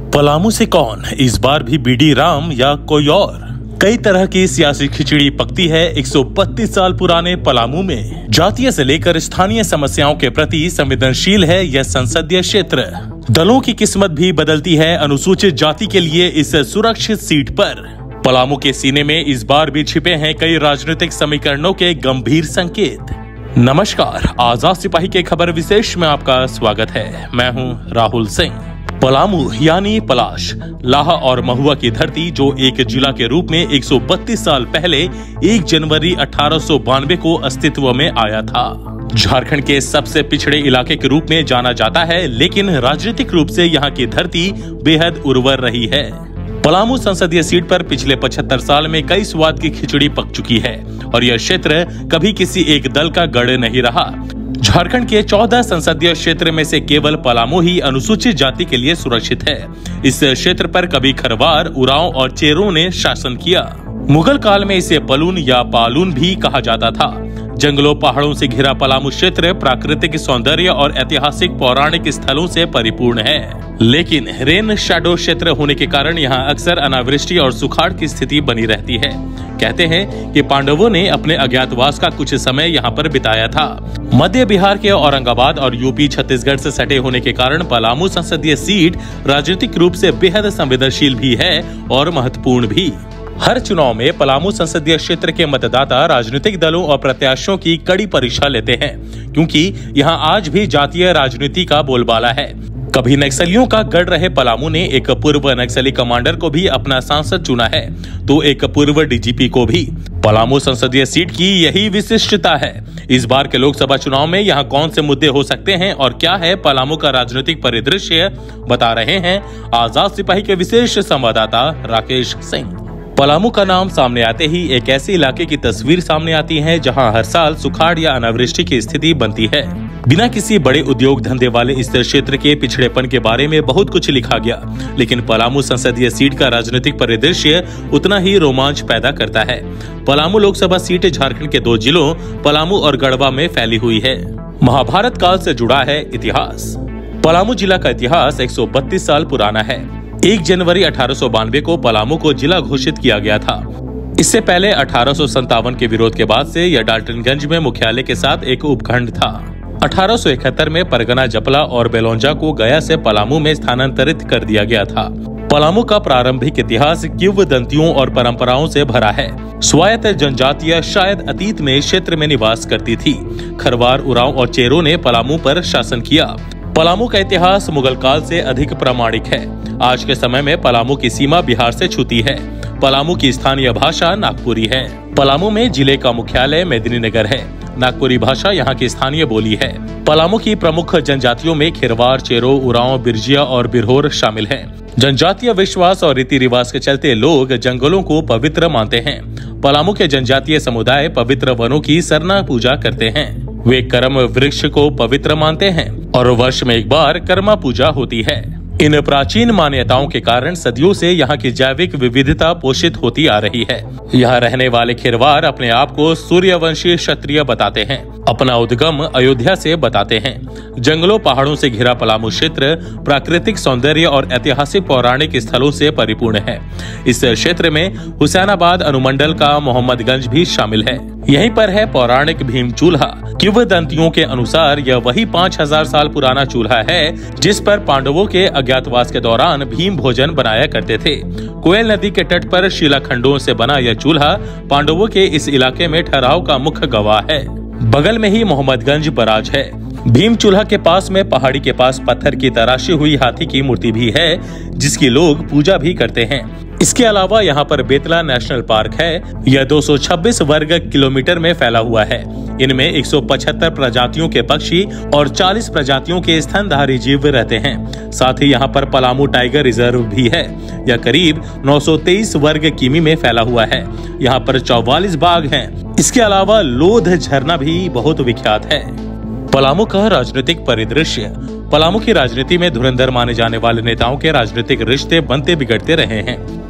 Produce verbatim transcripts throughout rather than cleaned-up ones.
पलामू से कौन, इस बार भी बीडी राम या कोई और? कई तरह की सियासी खिचड़ी पकती है एक सौ बत्तीस साल पुराने पलामू में। जातीय से लेकर स्थानीय समस्याओं के प्रति संवेदनशील है यह संसदीय क्षेत्र। दलों की किस्मत भी बदलती है अनुसूचित जाति के लिए इस सुरक्षित सीट पर। पलामू के सीने में इस बार भी छिपे हैं कई राजनीतिक समीकरणों के गंभीर संकेत। नमस्कार, आजाद सिपाही के खबर विशेष में आपका स्वागत है। मैं हूं राहुल सिंह। पलामू यानी पलाश, लाहा और महुआ की धरती जो एक जिला के रूप में एक सौ बत्तीस साल पहले एक जनवरी अठारह सौ बानवे को अस्तित्व में आया था। झारखंड के सबसे पिछड़े इलाके के रूप में जाना जाता है, लेकिन राजनीतिक रूप से यहाँ की धरती बेहद उर्वर रही है। पलामू संसदीय सीट पर पिछले पचहत्तर साल में कई स्वाद की खिचड़ी पक चुकी है और यह क्षेत्र कभी किसी एक दल का गढ़ नहीं रहा। झारखंड के चौदह संसदीय क्षेत्र में से केवल पलामू ही अनुसूचित जाति के लिए सुरक्षित है। इस क्षेत्र पर कभी खरवार, उरांव और चेरों ने शासन किया। मुगल काल में इसे पलून या पालून भी कहा जाता था। जंगलों पहाड़ों से घिरा पलामू क्षेत्र प्राकृतिक सौंदर्य और ऐतिहासिक पौराणिक स्थलों से परिपूर्ण है, लेकिन रेन शैडो क्षेत्र होने के कारण यहाँ अक्सर अनावृष्टि और सुखाड़ की स्थिति बनी रहती है। कहते हैं कि पांडवों ने अपने अज्ञातवास का कुछ समय यहाँ पर बिताया था। मध्य बिहार के औरंगाबाद और यूपी छत्तीसगढ़ से सटे होने के कारण पलामू संसदीय सीट राजनीतिक रूप से बेहद संवेदनशील भी है और महत्वपूर्ण भी। हर चुनाव में पलामू संसदीय क्षेत्र के मतदाता राजनीतिक दलों और प्रत्याशियों की कड़ी परीक्षा लेते हैं, क्योंकि यहाँ आज भी जातीय राजनीति का बोलबाला है। कभी नक्सलियों का गढ़ रहे पलामू ने एक पूर्व नक्सली कमांडर को भी अपना सांसद चुना है, तो एक पूर्व डीजीपी को भी। पलामू संसदीय सीट की यही विशिष्टता है। इस बार के लोकसभा चुनाव में यहाँ कौन से मुद्दे हो सकते हैं और क्या है पलामू का राजनीतिक परिदृश्य, बता रहे हैं आजाद सिपाही के विशेष संवाददाता राकेश सिंह। पलामू का नाम सामने आते ही एक ऐसे इलाके की तस्वीर सामने आती है जहां हर साल सुखाड़ या अनावृष्टि की स्थिति बनती है। बिना किसी बड़े उद्योग धंधे वाले इस क्षेत्र के पिछड़ेपन के बारे में बहुत कुछ लिखा गया, लेकिन पलामू संसदीय सीट का राजनीतिक परिदृश्य उतना ही रोमांच पैदा करता है। पलामू लोकसभा सीट झारखंड के दो जिलों पलामू और गढ़वा में फैली हुई है। महाभारत काल से जुड़ा है इतिहास। पलामू जिला का इतिहास एक सौ बत्तीस साल पुराना है। एक जनवरी अठारह सौ बानवे को पलामू को जिला घोषित किया गया था। इससे पहले अठारह सौ संतावन के विरोध के बाद से यह डाल्टनगंज में मुख्यालय के साथ एक उपखंड था। अठारह सौ इकहत्तर में परगना जपला और बेलोंजा को गया से पलामू में स्थानांतरित कर दिया गया था। पलामू का प्रारंभिक इतिहास किंवदंतियों और परंपराओं से भरा है। स्वायत्त जनजातियां शायद अतीत में क्षेत्र में निवास करती थी। खरवार, उरांव और चेरों ने पलामू पर शासन किया। पलामू का इतिहास मुगल काल से अधिक प्रामाणिक है। आज के समय में पलामू की सीमा बिहार से छूती है। पलामू की स्थानीय भाषा नागपुरी है। पलामू में जिले का मुख्यालय मेदिनीनगर है। नागपुरी भाषा यहाँ की स्थानीय बोली है। पलामू की प्रमुख जनजातियों में खिरवार, चेरो, उरांव, बिरजिया और बिरहोर शामिल हैं। जनजातीय विश्वास और रीति रिवाज के चलते लोग जंगलों को पवित्र मानते हैं। पलामू के जनजातीय समुदाय पवित्र वनों की सरना पूजा करते हैं। वे कर्म वृक्ष को पवित्र मानते हैं और वर्ष में एक बार कर्मा पूजा होती है। इन प्राचीन मान्यताओं के कारण सदियों से यहाँ की जैविक विविधता पोषित होती आ रही है। यहाँ रहने वाले खिरवार अपने आप को सूर्यवंशी क्षत्रिय बताते हैं। अपना उद्गम अयोध्या से बताते हैं। जंगलों पहाड़ों से घिरा पलामू क्षेत्र प्राकृतिक सौंदर्य और ऐतिहासिक पौराणिक स्थलों से परिपूर्ण है। इस क्षेत्र में हुसैनाबाद अनुमंडल का मोहम्मदगंज भी शामिल है। यहीं पर है पौराणिक भीम चूल्हा। किंवदंतियों के अनुसार यह वही पाँच हजार साल पुराना चूल्हा है जिस पर पांडवों के अज्ञातवास के दौरान भीम भोजन बनाया करते थे। कोयल नदी के तट पर शिलाखंडों से बना यह चूल्हा पांडवों के इस इलाके में ठहराव का मुख्य गवाह है। बगल में ही मोहम्मदगंज बराज है। भीम चूल्हा के पास में पहाड़ी के पास पत्थर की तराशी हुई हाथी की मूर्ति भी है, जिसकी लोग पूजा भी करते हैं। इसके अलावा यहाँ पर बेतला नेशनल पार्क है। यह दो सौ छब्बीस वर्ग किलोमीटर में फैला हुआ है। इनमें एक सौ पचहत्तर प्रजातियों के पक्षी और चालीस प्रजातियों के स्तनधारी जीव रहते हैं। साथ ही यहाँ पर पलामू टाइगर रिजर्व भी है। यह करीब नौ सौ तेईस वर्ग किमी में फैला हुआ है। यहाँ पर चौवालीस बाघ हैं। इसके अलावा लोध झरना भी बहुत विख्यात है। पलामू का राजनीतिक परिदृश्य। पलामू की राजनीति में धुरंधर माने जाने वाले नेताओं के राजनीतिक रिश्ते बनते बिगड़ते रहे हैं।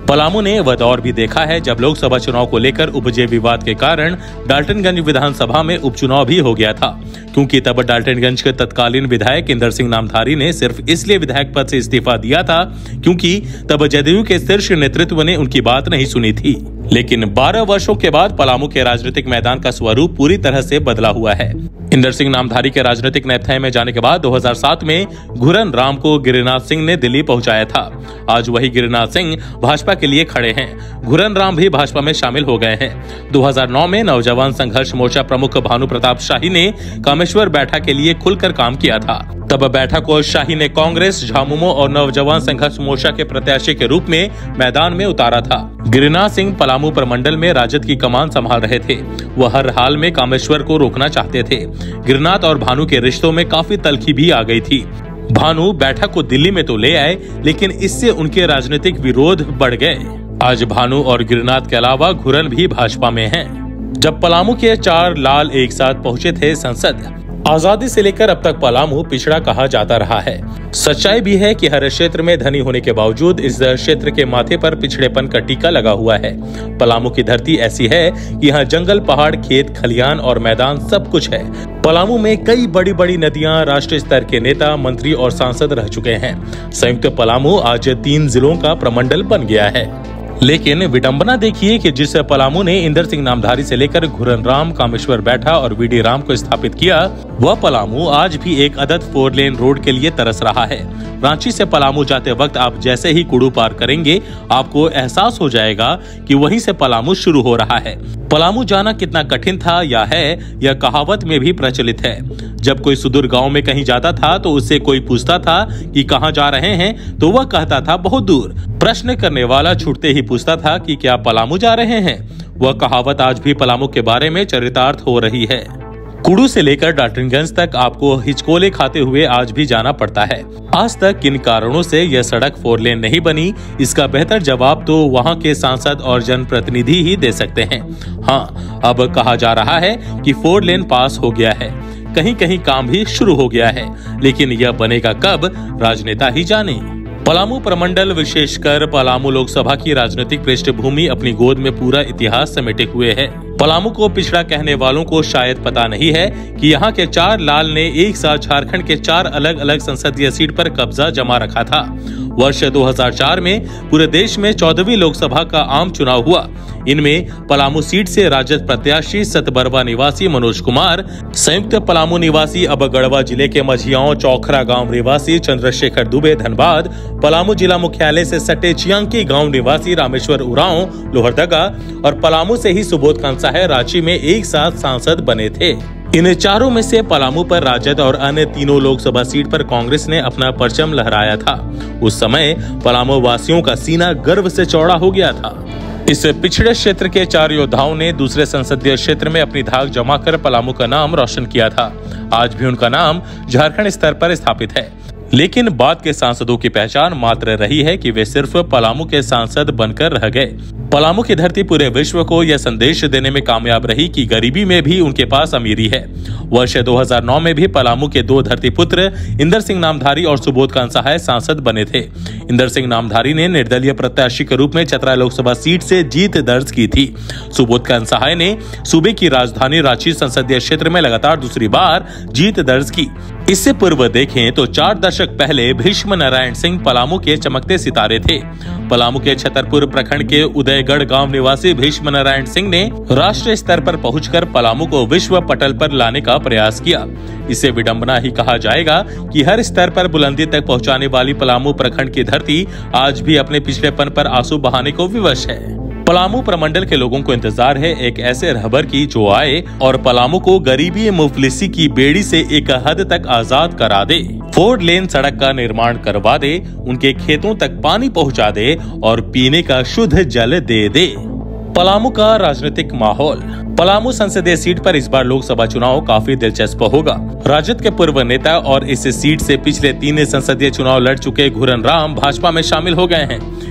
पलामू ने वह दौर भी देखा है जब लोकसभा चुनाव को लेकर उपजे विवाद के कारण डाल्टनगंज विधानसभा में उपचुनाव भी हो गया था, क्योंकि तब डाल्टनगंज के तत्कालीन विधायक इंदर सिंह नामधारी ने सिर्फ इसलिए विधायक पद से इस्तीफा दिया था क्योंकि तब जदयू के शीर्ष नेतृत्व ने उनकी बात नहीं सुनी थी। लेकिन बारह वर्षों के बाद पलामू के राजनीतिक मैदान का स्वरूप पूरी तरह से बदला हुआ है। इंदर सिंह नामधारी के राजनीतिक नेपथ्य में जाने के बाद दो हज़ार सात में घुरन राम को गिरिनाथ सिंह ने दिल्ली पहुंचाया था। आज वही गिरिनाथ सिंह भाजपा के लिए खड़े हैं। घुरन राम भी भाजपा में शामिल हो गए हैं। दो हज़ार नौ में नवजवान संघर्ष मोर्चा प्रमुख भानु प्रताप शाही ने कामेश्वर बैठा के लिए खुलकर काम किया था। तब बैठा को शाही ने कांग्रेस, झामुमो और नवजवान संघर्ष मोर्चा के प्रत्याशी के रूप में मैदान में उतारा था। गिरिनाथ सिंह पलामू प्रमंडल में राजद की कमान संभाल रहे थे। वह हर हाल में कामेश्वर को रोकना चाहते थे। गिरिनाथ और भानु के रिश्तों में काफी तल्खी भी आ गई थी। भानु बैठक को दिल्ली में तो ले आए, लेकिन इससे उनके राजनीतिक विरोध बढ़ गए। आज भानु और गिरिनाथ के अलावा घुरन भी भाजपा में हैं। जब पलामू के चार लाल एक साथ पहुंचे थे संसद, आजादी से लेकर अब तक पलामू पिछड़ा कहा जाता रहा है। सच्चाई भी है कि हर क्षेत्र में धनी होने के बावजूद इस क्षेत्र के माथे पर पिछड़ेपन का टीका लगा हुआ है। पलामू की धरती ऐसी है कि यहाँ जंगल, पहाड़, खेत, खलियान और मैदान सब कुछ है। पलामू में कई बड़ी बड़ी नदियां, राष्ट्रीय स्तर के नेता, मंत्री और सांसद रह चुके हैं। संयुक्त पलामू आज तीन जिलों का प्रमंडल बन गया है। लेकिन विडंबना देखिए कि जिस पलामू ने इंदर सिंह नामधारी से लेकर घुरन राम, कामेश्वर बैठा और वीडी राम को स्थापित किया, वह पलामू आज भी एक अदद फोर लेन रोड के लिए तरस रहा है। रांची से पलामू जाते वक्त आप जैसे ही कुडू पार करेंगे, आपको एहसास हो जाएगा कि वहीं से पलामू शुरू हो रहा है। पलामू जाना कितना कठिन था या है, यह कहावत में भी प्रचलित है। जब कोई सुदूर गांव में कहीं जाता था तो उससे कोई पूछता था कि कहां जा रहे हैं, तो वह कहता था बहुत दूर। प्रश्न करने वाला छूटते ही पूछता था कि क्या पलामू जा रहे हैं। वह कहावत आज भी पलामू के बारे में चरितार्थ हो रही है। कुडू से लेकर डाल्टनगंज तक आपको हिचकोले खाते हुए आज भी जाना पड़ता है। आज तक किन कारणों से यह सड़क फोर लेन नहीं बनी, इसका बेहतर जवाब तो वहां के सांसद और जनप्रतिनिधि ही दे सकते हैं। हाँ, अब कहा जा रहा है कि फोर लेन पास हो गया है, कहीं कहीं काम भी शुरू हो गया है, लेकिन यह बनेगा कब, राजनेता ही जाने। पलामू प्रमंडल, विशेषकर पलामू लोकसभा की राजनीतिक पृष्ठभूमि अपनी गोद में पूरा इतिहास समेटे हुए है। पलामू को पिछड़ा कहने वालों को शायद पता नहीं है कि यहाँ के चार लाल ने एक साथ झारखंड के चार अलग अलग संसदीय सीट पर कब्जा जमा रखा था। वर्ष दो हज़ार चार में पूरे देश में चौदहवीं लोकसभा का आम चुनाव हुआ। इनमें पलामू सीट से राजद प्रत्याशी सतबरवा निवासी मनोज कुमार, संयुक्त पलामू निवासी अब गढ़वा जिले के मझियाओं चौखरा गांव निवासी चंद्रशेखर दुबे धनबाद, पलामू जिला मुख्यालय से सटे चियांकी गांव निवासी रामेश्वर उरांव लोहरदगा और पलामू से ही सुबोध कंसा है रांची में एक साथ सांसद बने थे। इन चारों में से पलामू पर राजद और अन्य तीनों लोकसभा सीट पर कांग्रेस ने अपना परचम लहराया था। उस समय पलामू वासियों का सीना गर्व से चौड़ा हो गया था। इस पिछड़े क्षेत्र के चार योद्धाओं ने दूसरे संसदीय क्षेत्र में अपनी धाक जमाकर पलामू का नाम रोशन किया था। आज भी उनका नाम झारखंड स्तर पर स्थापित है, लेकिन बाद के सांसदों की पहचान मात्र रही है कि वे सिर्फ पलामू के सांसद बनकर रह गए। पलामू की धरती पूरे विश्व को यह संदेश देने में कामयाब रही कि गरीबी में भी उनके पास अमीरी है। वर्ष दो हज़ार नौ में भी पलामू के दो धरती पुत्र इंदर सिंह नामधारी और सुबोध कंसा सांसद बने थे। इंदर सिंह नामधारी ने निर्दलीय प्रत्याशी के रूप में चतरा लोकसभा सीट से जीत दर्ज की थी। सुबोध कंसा ने सूबे की राजधानी रांची संसदीय क्षेत्र में लगातार दूसरी बार जीत दर्ज की। इससे पूर्व देखें तो चार दशक पहले भीष्म नारायण सिंह पलामू के चमकते सितारे थे। पलामू के छतरपुर प्रखंड के उदयगढ़ गांव निवासी भीष्म नारायण सिंह ने राष्ट्रीय स्तर पर पहुंचकर पलामू को विश्व पटल पर लाने का प्रयास किया। इसे विडंबना ही कहा जाएगा कि हर स्तर पर बुलंदी तक पहुंचाने वाली पलामू प्रखंड की धरती आज भी अपने पिछड़ेपन पर आंसू बहाने को विवश है। पलामू प्रमंडल के लोगों को इंतजार है एक ऐसे रहबर की जो आए और पलामू को गरीबी मुफलिसी की बेड़ी से एक हद तक आजाद करा दे, फोर लेन सड़क का निर्माण करवा दे, उनके खेतों तक पानी पहुंचा दे और पीने का शुद्ध जल दे दे। पलामू का राजनीतिक माहौल। पलामू संसदीय सीट पर इस बार लोकसभा चुनाव काफी दिलचस्प होगा। राजद के पूर्व नेता और इस सीट से पिछले तीन संसदीय चुनाव लड़ चुके घुरन राम भाजपा में शामिल हो गए हैं।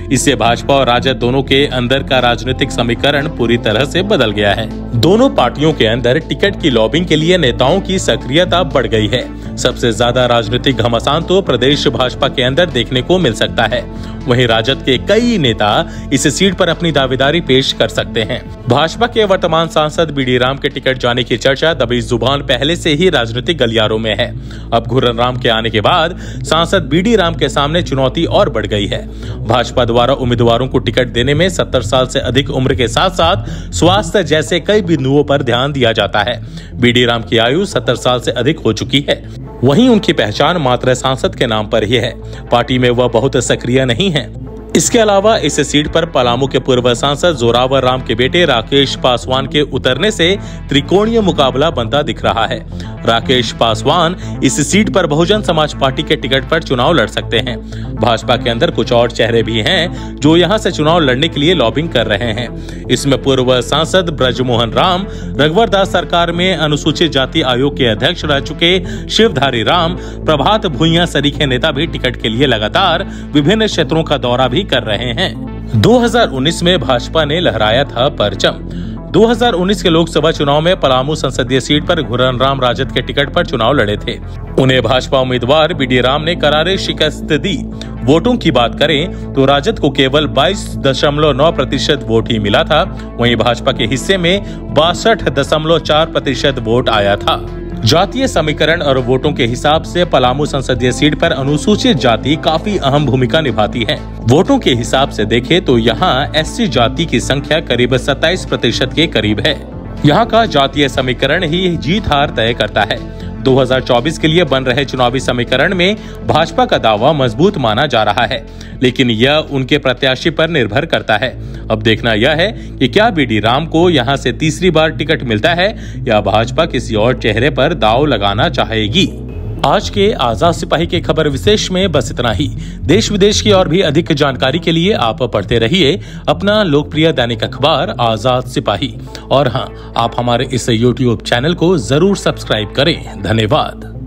इससे भाजपा और राजद दोनों के अंदर का राजनीतिक समीकरण पूरी तरह से बदल गया है। दोनों पार्टियों के अंदर टिकट की लॉबिंग के लिए नेताओं की सक्रियता बढ़ गई है। सबसे ज्यादा राजनीतिक घमासान तो प्रदेश भाजपा के अंदर देखने को मिल सकता है। वहीं राजद के कई नेता इस सीट पर अपनी दावेदारी पेश कर सकते हैं। भाजपा के वर्तमान सांसद बीडी राम के टिकट जाने की चर्चा दबी जुबान पहले से ही राजनीतिक गलियारों में है। अब घुर्रन राम के आने के बाद सांसद बीडी राम के सामने चुनौती और बढ़ गई है। भाजपा द्वारा उम्मीदवारों को टिकट देने में सत्तर साल से अधिक उम्र के साथ साथ स्वास्थ्य जैसे कई बिंदुओं पर ध्यान दिया जाता है। बीडी राम की आयु सत्तर साल से अधिक हो चुकी है। वहीं उनकी पहचान मात्र सांसद के नाम पर ही है। पार्टी में वह बहुत सक्रिय नहीं है। इसके अलावा इस सीट पर पलामू के पूर्व सांसद जोरावर राम के बेटे राकेश पासवान के उतरने से त्रिकोणीय मुकाबला बनता दिख रहा है। राकेश पासवान इस सीट पर बहुजन समाज पार्टी के टिकट पर चुनाव लड़ सकते हैं। भाजपा के अंदर कुछ और चेहरे भी हैं जो यहां से चुनाव लड़ने के लिए लॉबिंग कर रहे हैं। इसमें पूर्व सांसद ब्रजमोहन राम, रघुवर दास सरकार में अनुसूचित जाति आयोग के अध्यक्ष रह चुके शिवधारी राम, प्रभात भुइयां सरीखे नेता भी टिकट के लिए लगातार विभिन्न क्षेत्रों का दौरा भी कर रहे हैं। दो हज़ार उन्नीस में भाजपा ने लहराया था परचम। दो हज़ार उन्नीस के लोकसभा चुनाव में पलामू संसदीय सीट पर घुर्रन राम राजद के टिकट पर चुनाव लड़े थे। उन्हें भाजपा उम्मीदवार बीडी राम ने करारे शिकस्त दी। वोटों की बात करें तो राजद को केवल बाईस दशमलव नौ प्रतिशत वोट ही मिला था। वहीं भाजपा के हिस्से में बासठ दशमलव चार प्रतिशत वोट आया था। जातीय समीकरण और वोटों के हिसाब से पलामू संसदीय सीट पर अनुसूचित जाति काफी अहम भूमिका निभाती है। वोटों के हिसाब से देखें तो यहाँ एससी जाति की संख्या करीब सत्ताईस प्रतिशत के करीब है। यहाँ का जातीय समीकरण ही जीत हार तय करता है। दो हज़ार चौबीस के लिए बन रहे चुनावी समीकरण में भाजपा का दावा मजबूत माना जा रहा है, लेकिन यह उनके प्रत्याशी पर निर्भर करता है। अब देखना यह है कि क्या बीडी राम को यहां से तीसरी बार टिकट मिलता है या भाजपा किसी और चेहरे पर दांव लगाना चाहेगी। आज के आजाद सिपाही के खबर विशेष में बस इतना ही। देश विदेश की और भी अधिक जानकारी के लिए आप पढ़ते रहिए अपना लोकप्रिय दैनिक अखबार आजाद सिपाही। और हाँ, आप हमारे इस यूट्यूब चैनल को जरूर सब्सक्राइब करें। धन्यवाद।